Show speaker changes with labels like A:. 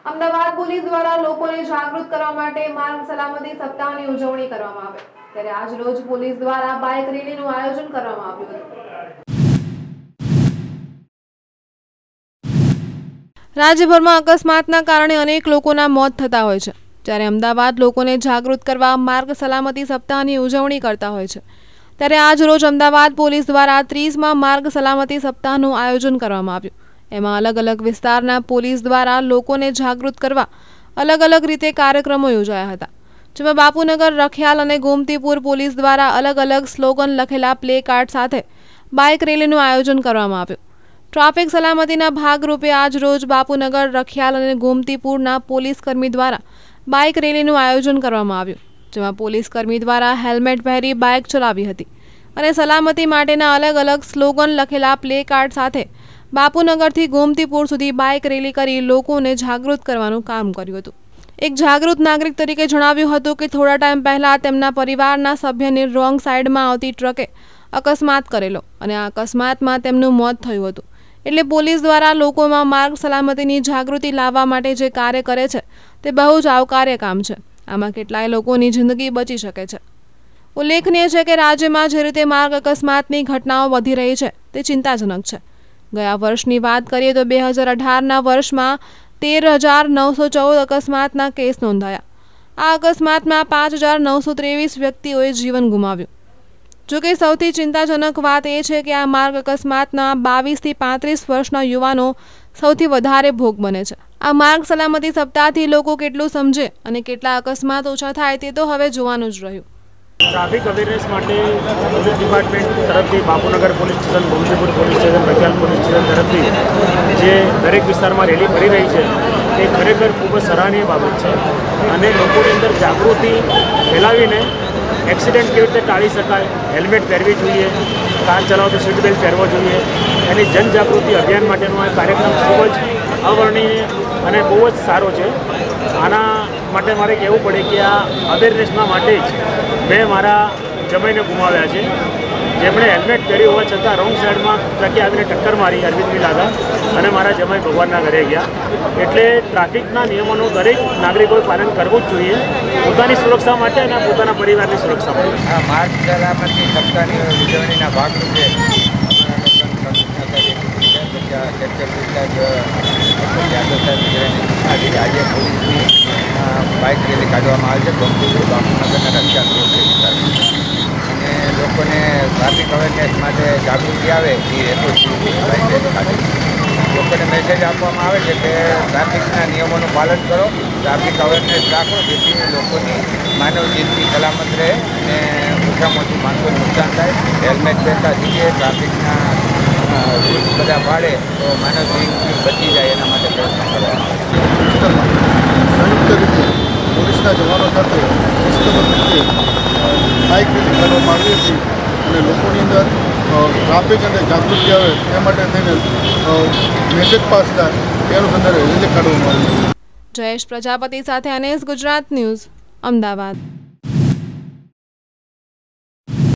A: Ahmedabad police દ્વારા લોકોને જાગૃત કરવા માટે માર્ગ સલામતી સપ્તાહની ઉજવણી કરવામાં આવી ત્યારે આજ રોજ પોલીસ દ્વારા બાઇક રેલીનું આયોજન કરવામાં આવ્યું હતું। રાજ્યભરમાં અકસ્માતના કારણે અનેક લોકોના મોત થતા હોય છે, જ્યારે અમદાવાદ લોકોને જાગૃત કરવા માર્ગ સલામતી સપ્તાહની ઉજવણી કરતા હોય છે, ત્યારે આજ રોજ અમદાવાદ પોલીસ દ્વારા 30મા માર્ગ સલામતી સપ્તાહનું આયોજન કરવામાં આવ્યું। એમાં અલગ અલગ વિસ્તારના પોલીસ દ્વારા લોકોને જાગૃત કરવા અલગ અલગ રીતે કાર્યક્રમો યોજાયા હતા, જેમાં બાપુનગર, રખિયાલ અને ગોમતીપુર પોલીસ દ્વારા અલગ અલગ સ્લોગન લખેલા પ્લે કાર્ડ સાથે બાઇક રેલીનું આયોજન કરવામાં આવ્યું। ટ્રાફિક સલામતીના ભાગરૂપે આજ રોજ બાપુનગર, રખિયાલ અને ગોમતીપુરના પોલીસકર્મી દ્વારા બાઇક રેલીનું આયોજન કરવામાં આવ્યું, જેમાં પોલીસકર્મી દ્વારા હેલ્મેટ પહેરી બાઇક ચલાવી હતી અને સલામતી માટેના અલગ અલગ સ્લોગન લખેલા પ્લે કાર્ડ સાથે બાપુનગરથી ગોમતીપુર સુધી બાઇક રેલી કરી લોકોને જાગૃત કરવાનું કામ કર્યું હતું। એક જાગૃત નાગરિક તરીકે જણાવ્યું હતું કે થોડા ટાઈમ પહેલા તેમના પરિવારના સભ્યને રોંગ સાઈડમાં આવતી ટ્રકે અકસ્માત કરેલો અને આ અકસ્માતમાં તેમનું મોત થયું હતું। એટલે પોલીસ દ્વારા લોકોમાં માર્ગ સલામતીની જાગૃતિ લાવવા માટે જે કાર્ય કરે છે તે બહુ જ આવકાર્ય કામ છે। આમાં કેટલાય લોકોની જિંદગી બચી શકે છે। ઉલ્લેખનીય છે કે રાજ્યમાં જે રીતે માર્ગ અકસ્માતની ઘટનાઓ વધી રહી છે તે ચિંતાજનક છે। ગયા વર્ષની વાત કરીએ તો 2018ના વર્ષમાં 13,914 અકસ્માતના કેસ નોંધાયા। આ અકસ્માતમાં 5,923 વ્યક્તિઓએ જીવન ગુમાવ્યું। જોકે સૌથી ચિંતાજનક વાત એ છે કે આ માર્ગ અકસ્માતના 22 થી 35 વર્ષના યુવાનો સૌથી વધારે ભોગ બને છે। આ માર્ગ સલામતી સપ્તાહથી લોકો કેટલું સમજે અને કેટલા અકસ્માત ઓછા થાય તે તો હવે જોવાનું જ રહ્યું।
B: ट्राफिक अवेरनेस पुलिस डिपार्टमेंट तरफ Bapunagar police station, Gomtipur police station, Rakhial police station तरफ जे दरेक विस्तार में रेली फरी रही है ये खरेखर खूब सराहनीय बाबत है और लोगों अंदर जागृति फैलावीने एक्सिडेंट केवी रीते टाळी शकाय, हेल्मेट पहेरवी जोईए, कार चलावते सीट बेल्ट पहेरवो जोईए एनी जनजागृति अभियान माटेनो आ कार्यक्रम खूब ज अवर्णनीय और बहु ज सारो है। आना माटे मारे कहेवुं पड़े कि आ अवेरनेसना माटे ज मैं मारा जमाईने गुमाव्या छे, जेमणे हेल्मेट पहेर्યું હોવા છતાં રોંગ સાઈડમાં ટ્રકે આવીને ટક્કર મારી અરવિંદ વિલાગા અને મારા જમાઈ ભગવાનના ઘરે ગયા। એટલે ટ્રાફિકના નિયમોનું દરેક નાગરિકોએ પાલન કરવું જ જોઈએ પોતાની સુરક્ષા માટે અને પોતાના પરિવારની સુરક્ષા માટે।
C: આ માર્ગ સલામતી સપ્તાહની ઉજવણીના ભાગરૂપે આજે પોલીસની બાઇક રેલી કાઢવામાં આવી છે ગોમતીપુર, બાપુનગરના રખિયાલ રોડ વિસ્તારમાં અને લોકોને ટ્રાફિક અવેરનેસ માટે જાગૃતિ આવે એ હેતુથી બાઇક રેલી કાઢે છે। લોકોને મેસેજ આપવામાં આવે છે કે ટ્રાફિકના નિયમોનું પાલન કરો, ટ્રાફિક અવેરનેસ રાખો જેથી લોકોની માનવ જિંદગી સલામત રહે અને ઓછામાં ઓછું માનવને નુકસાન થાય। હેલ્મેટ પહેરતા શીખે, ટ્રાફિકના રૂલ્સ બધા પાડે તો માનવ જિંદગી બચી જાય એના માટે પ્રયત્ન કરવા।
D: સંયુક્ત રીતે પોલીસના જવાનો સાથે શિસ્તબદ્ધ બાઇક રેલી કાઢવામાં આવી હતી અને લોકોની અંદર ટ્રાફિક અને જાગૃતિ આવે તે માટે થઈને મેસેજ પાસ થાય તે અનુસંધાને રેલી કાઢવામાં આવી।
A: જયેશ પ્રજાપતિ સાથે અનેસ, ગુજરાત ન્યૂઝ, અમદાવાદ।